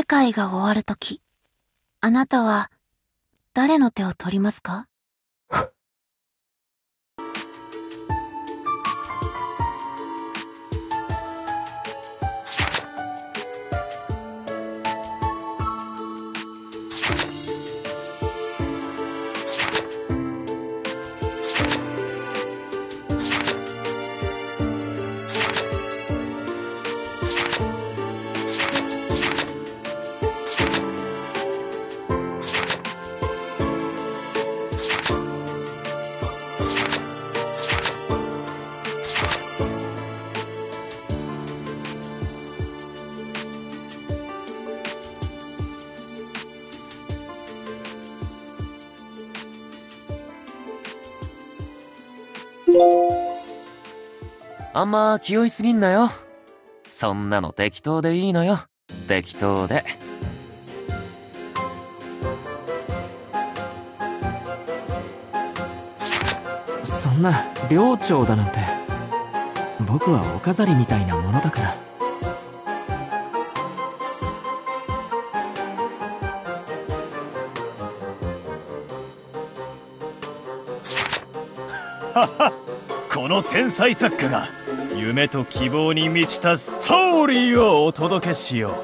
界が終わるとき、あなたは誰の手を取りますか？ あんま気負いすぎんなよ。そんなの適当でいいのよ。適当で。 そんな寮長だなんて、僕はお飾りみたいなものだから。 この天才作家が夢と希望に満ちたストーリーをお届けしよ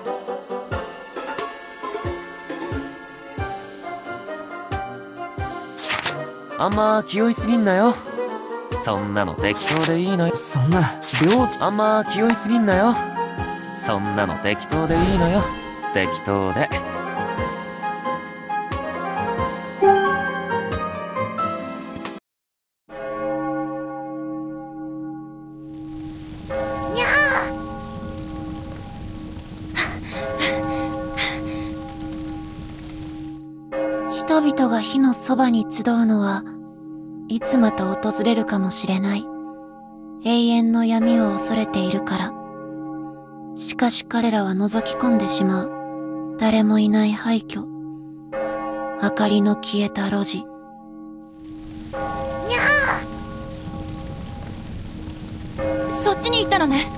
う。あんま気負いすぎんなよ。そんなの適当でいいのよ。 そんな寮長。 あんま気負いすぎんなよ。そんなの適当でいいのよ。適当で。 人々が火のそばに集うのはいつまた訪れるかもしれない永遠の闇を恐れているから。しかし彼らは覗き込んでしまう誰もいない廃墟、明かりの消えた路地。にゃー、そっちに行ったのね。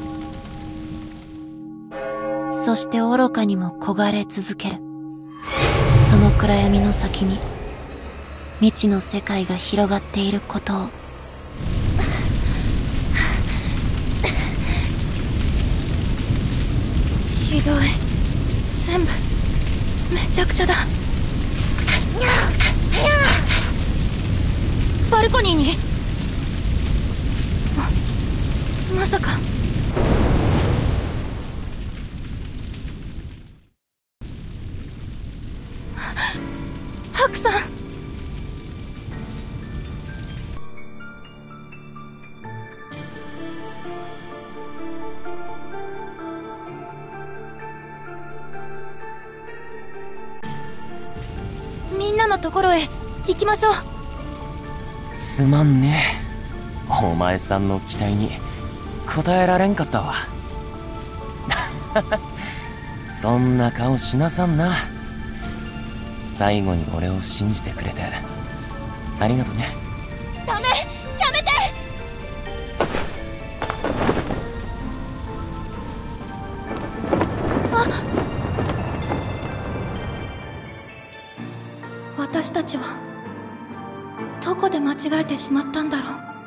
そして愚かにも焦がれ続ける。その暗闇の先に未知の世界が広がっていることを。ひどい。全部めちゃくちゃだ。バルコニーに。まさか。ハクさん。みんなのところへ行きましょう。 すまんね。お前さんの期待に応えられんかったわ。そんな顔しなさんな。最後に俺を信じてくれてありがとね。 ダメ、やめて。あ、私たちはどこで間違えてしまったんだろう。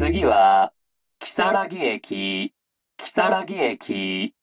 次は、木更木駅、木更木駅。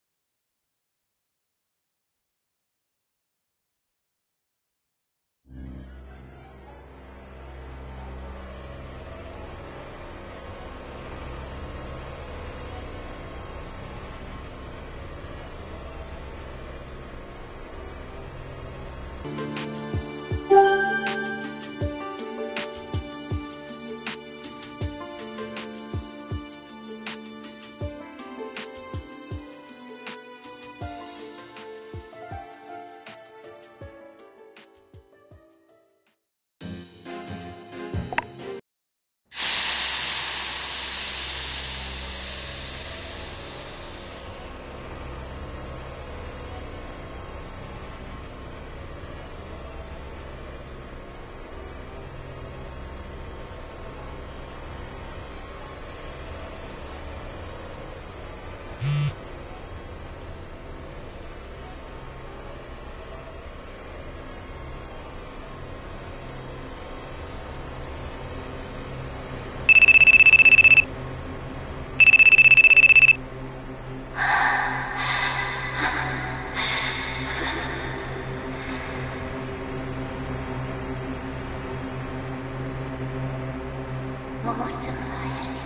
もうすぐ会えるよ。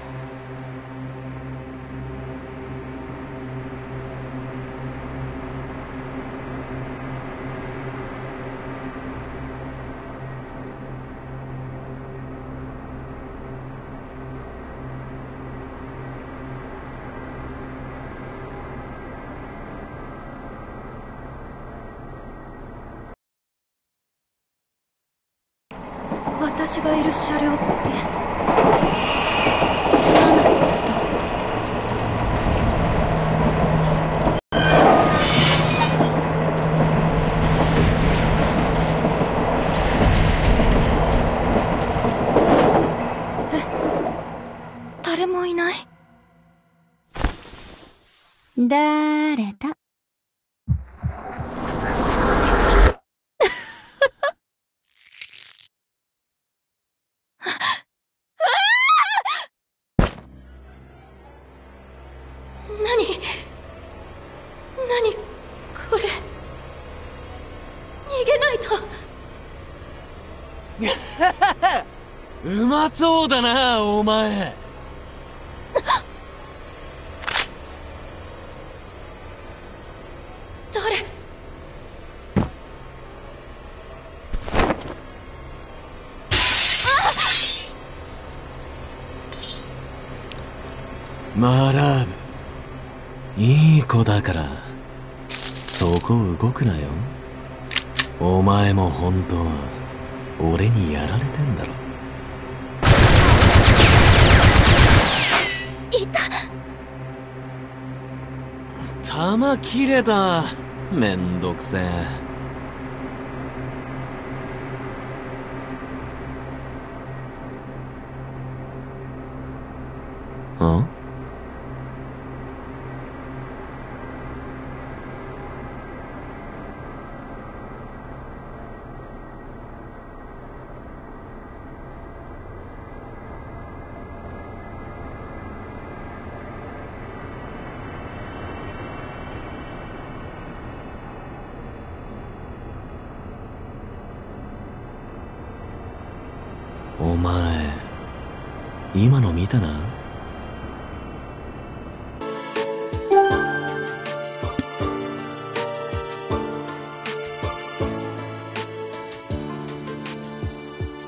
私がいる車両って何だった？誰もいない。誰だ？何これ。逃げないと。 うまそうだな、お前。 誰？ マラーブ、いい子だからそこ動くなよ。お前も本当は俺にやられてんだろ。 いた。 弾切れた。めんどくせえ。ん？お前、今の見たな。